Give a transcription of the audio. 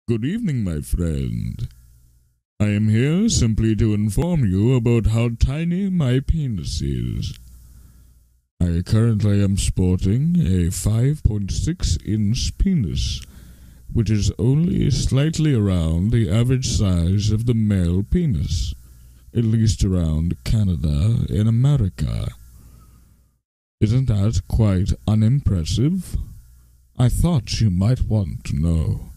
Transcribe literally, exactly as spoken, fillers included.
Good evening, my friend. I am here simply to inform you about how tiny my penis is. I currently am sporting a five point six inch penis, which is only slightly around the average size of the male penis, at least around Canada and America. Isn't that quite unimpressive? I thought you might want to know.